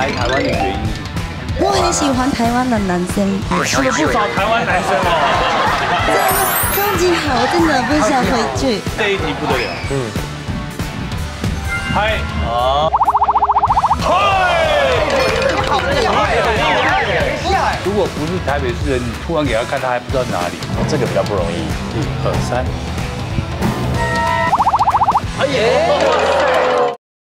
来台湾的原因？ 我很喜欢台湾的男生， 吃了不少台湾男生哦。 真的超级好，我真的不想回去。 这一题不得了。 嗨， 好。如果不是台北市人，你突然给他看，他还不知道哪里。 这个比较不容易。 1、2、3。 哎呀！